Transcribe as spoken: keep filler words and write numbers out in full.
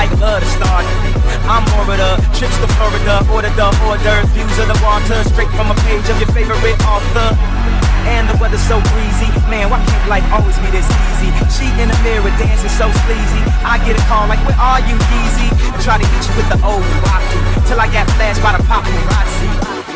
make love to start. I'm more of the trips to Florida, order the order, views of the water, straight from a page of your favorite author. And the weather's so breezy, man, why can't life always be this easy? She in the mirror dancing so sleazy, I get a call like, where are you, Yeezy? Try to hit you with the old rocky, till I got flashed by the paparazzi.